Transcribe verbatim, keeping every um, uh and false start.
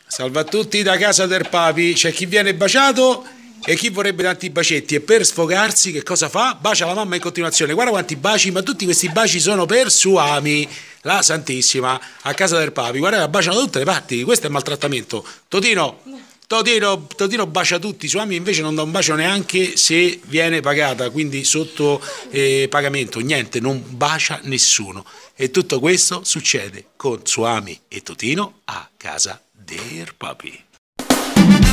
Salve a tutti da casa del Papi. C'è chi viene baciato e chi vorrebbe tanti bacetti e per sfogarsi che cosa fa? Bacia la mamma in continuazione. Guarda quanti baci, ma tutti questi baci sono per Suami, la Santissima, a casa del Papi. Guarda, la baciano da tutte le parti. Questo è maltrattamento. Totino, Totino, Totino bacia tutti. Suami invece non dà un bacio neanche se viene pagata, quindi sotto eh, pagamento. Niente, non bacia nessuno. E tutto questo succede con Suami e Totino a casa del Papi.